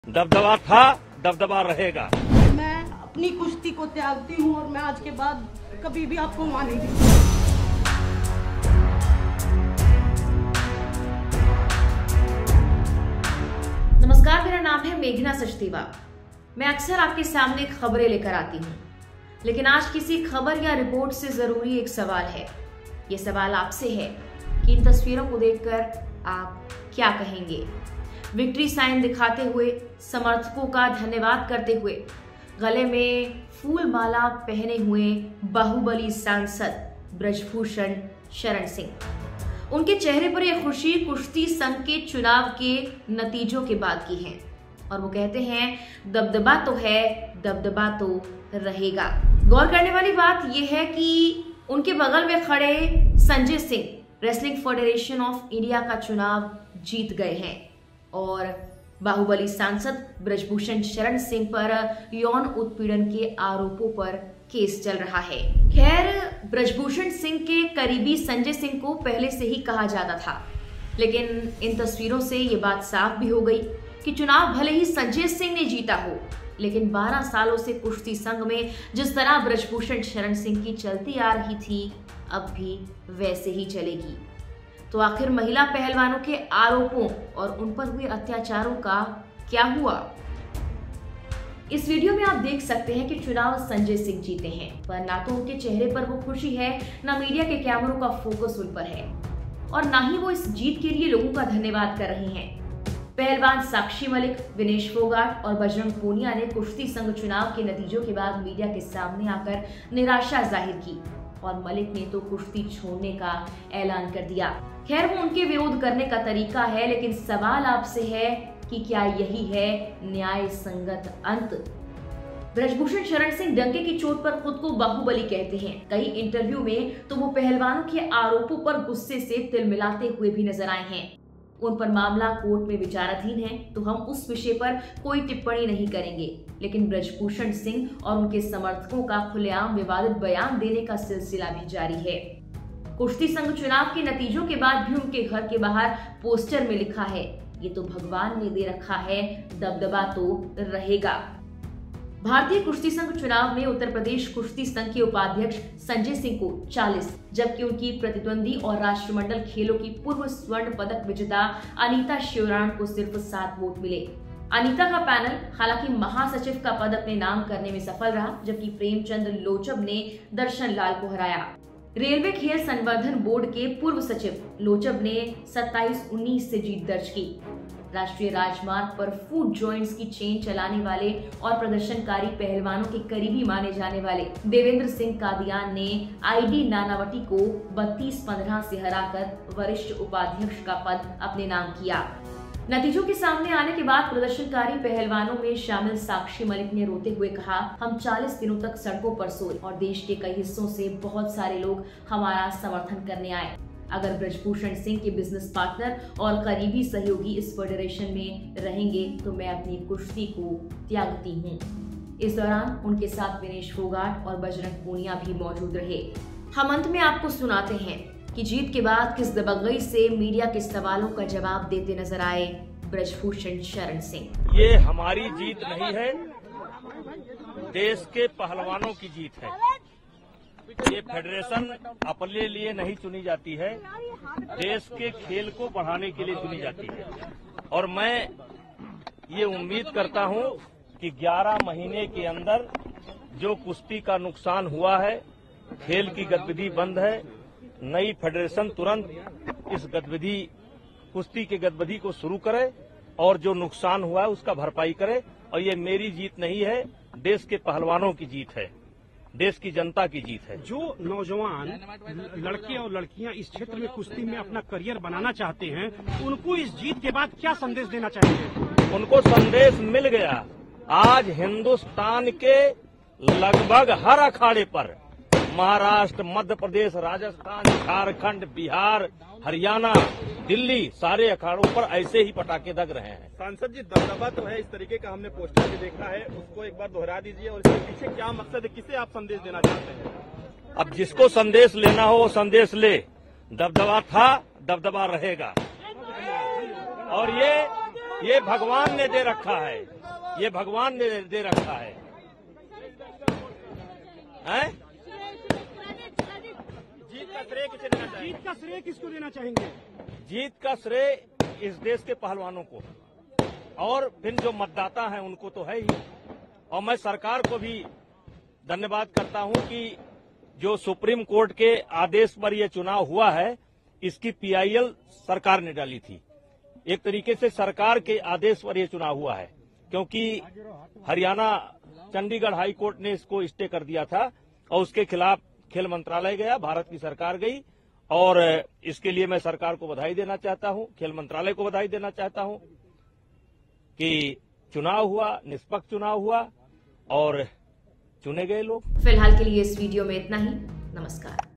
दबदबा था, दबदबा रहेगा। मैं अपनी कुश्ती को त्यागती हूँ और मैं आज के बाद कभी भी आपको मानेंगी। नमस्कार, मेरा नाम है मेघना सचदेवा। मैं अक्सर आपके सामने खबरें लेकर आती हूँ, लेकिन आज किसी खबर या रिपोर्ट से जरूरी एक सवाल है। ये सवाल आपसे है कि इन तस्वीरों को देखकर आप क्या कहेंगे। विक्ट्री साइन दिखाते हुए, समर्थकों का धन्यवाद करते हुए, गले में फूल माला पहने हुए बाहुबली सांसद ब्रजभूषण शरण सिंह। उनके चेहरे पर यह खुशी कुश्ती संघ के चुनाव के नतीजों के बाद की है और वो कहते हैं दबदबा तो है, दबदबा तो रहेगा। गौर करने वाली बात यह है कि उनके बगल में खड़े Sanjay Singh wrestling federation of India का चुनाव जीत गए हैं और बाहुबली सांसद ब्रजभूषण शरण सिंह पर यौन उत्पीड़न के आरोपों पर केस चल रहा है। खैर, ब्रजभूषण सिंह के करीबी संजय सिंह को पहले से ही कहा जाता था, लेकिन इन तस्वीरों से ये बात साफ भी हो गई कि चुनाव भले ही संजय सिंह ने जीता हो, लेकिन 12 सालों से कुश्ती संघ में जिस तरह ब्रजभूषण शरण सिंह की चलती आ रही थी, अब भी वैसे ही चलेगी। तो आखिर महिला पहलवानों के आरोपों और उन पर हुए अत्याचारों का क्या हुआ? इस वीडियो में आप देख सकते हैं कि चुनाव संजय सिंह जीते हैं, पर ना तो उनके चेहरे पर वो खुशी है, ना मीडिया के कैमरों का फोकस उन पर है और ना ही वो इस जीत के लिए लोगों का धन्यवाद कर रहे हैं। पहलवान साक्षी मलिक, विनेश फोगाट और बजरंग पूनिया ने कुश्ती संघ चुनाव के नतीजों के बाद मीडिया के सामने आकर निराशा जाहिर की और मलिक ने तो कुश्ती छोड़ने का ऐलान कर दिया। खैर, वो उनके विरोध करने का तरीका है, लेकिन सवाल आपसे है कि क्या यही है न्याय संगत अंत? ब्रजभूषण शरण सिंह डंके की चोट पर खुद को बाहुबली कहते हैं। कई इंटरव्यू में तो वो पहलवानों के आरोपों पर गुस्से से तिलमिलाते हुए भी नजर आए हैं। उन पर मामला कोर्ट में विचाराधीन है, तो हम उस विषय पर कोई टिप्पणी नहीं करेंगे, लेकिन ब्रजभूषण सिंह और उनके समर्थकों का खुलेआम विवादित बयान देने का सिलसिला भी जारी है। कुश्ती संघ चुनाव के नतीजों के बाद भी उनके घर के बाहर पोस्टर में लिखा है, ये तो भगवान ने दे रखा है, दबदबा तो रहेगा। भारतीय कुश्ती संघ चुनाव में उत्तर प्रदेश कुश्ती संघ के उपाध्यक्ष संजय सिंह को 40, जबकि उनकी प्रतिद्वंदी और राष्ट्रमंडल खेलों की पूर्व स्वर्ण पदक विजेता अनीता शिवराण को सिर्फ 7 वोट मिले। अनीता का पैनल हालांकि महासचिव का पद अपने नाम करने में सफल रहा, जबकि प्रेमचंद लोचब ने दर्शन लाल को हराया। रेलवे खेल संवर्धन बोर्ड के पूर्व सचिव लोचब ने 27-19 से जीत दर्ज की। राष्ट्रीय राजमार्ग पर फूड जॉइंट्स की चेन चलाने वाले और प्रदर्शनकारी पहलवानों के करीबी माने जाने वाले देवेंद्र सिंह कादियान ने आईडी नानावटी को 32-15 से हराकर वरिष्ठ उपाध्यक्ष का पद अपने नाम किया। नतीजों के सामने आने के बाद प्रदर्शनकारी पहलवानों में शामिल साक्षी मलिक ने रोते हुए कहा, हम 40 दिनों तक सड़कों पर सोए और देश के कई हिस्सों से बहुत सारे लोग हमारा समर्थन करने आए। अगर ब्रजभूषण सिंह के बिजनेस पार्टनर और करीबी सहयोगी इस फेडरेशन में रहेंगे तो मैं अपनी कुश्ती को त्यागती हूँ। इस दौरान उनके साथ विनेश फोगाट और बजरंग पूनिया भी मौजूद रहे। हम अंत में आपको सुनाते हैं कि जीत के बाद किस दबंगई से मीडिया के सवालों का जवाब देते नजर आए ब्रजभूषण शरण सिंह। ये हमारी जीत नहीं है, देश के पहलवानों की जीत है। ये फेडरेशन अपने लिए नहीं चुनी जाती है, देश के खेल को बढ़ाने के लिए चुनी जाती है और मैं ये उम्मीद करता हूं कि 11 महीने के अंदर जो कुश्ती का नुकसान हुआ है, खेल की गतिविधि बंद है, नई फेडरेशन तुरंत इस गतिविधि कुश्ती की गतिविधि को शुरू करे और जो नुकसान हुआ है उसका भरपाई करे। और ये मेरी जीत नहीं है, देश के पहलवानों की जीत है, देश की जनता की जीत है। जो नौजवान लड़के और लड़कियां इस क्षेत्र में कुश्ती में अपना करियर बनाना चाहते हैं, उनको इस जीत के बाद क्या संदेश देना चाहिए? उनको संदेश मिल गया। आज हिंदुस्तान के लगभग हर अखाड़े पर महाराष्ट्र, मध्य प्रदेश, राजस्थान, झारखंड, बिहार, हरियाणा, दिल्ली, सारे अखाड़ों पर ऐसे ही पटाखे दग रहे हैं। सांसद जी, दबदबा तो है, इस तरीके का हमने पोस्टर भी देखा है, उसको एक बार दोहरा दीजिए और इसके पीछे क्या मकसद है, किसे आप संदेश देना चाहते हैं? अब जिसको संदेश लेना हो वो संदेश ले। दबदबा था, दबदबा रहेगा और ये ये भगवान ने दे रखा है, ये भगवान ने दे रखा है, हैं? जीत का श्रेय किसे देना चाहिए? जीत का श्रेय किसको देना चाहेंगे? जीत का श्रेय इस देश के पहलवानों को और फिर जो मतदाता हैं उनको तो है ही। और मैं सरकार को भी धन्यवाद करता हूं कि जो सुप्रीम कोर्ट के आदेश पर यह चुनाव हुआ है, इसकी पीआईएल सरकार ने डाली थी। एक तरीके से सरकार के आदेश पर यह चुनाव हुआ है, क्योंकि हरियाणा चंडीगढ़ हाई कोर्ट ने इसको स्टे कर दिया था और उसके खिलाफ खेल मंत्रालय गया, भारत की सरकार गई और इसके लिए मैं सरकार को बधाई देना चाहता हूं, खेल मंत्रालय को बधाई देना चाहता हूं कि चुनाव हुआ, निष्पक्ष चुनाव हुआ और चुने गए लोग। फिलहाल के लिए इस वीडियो में इतना ही। नमस्कार।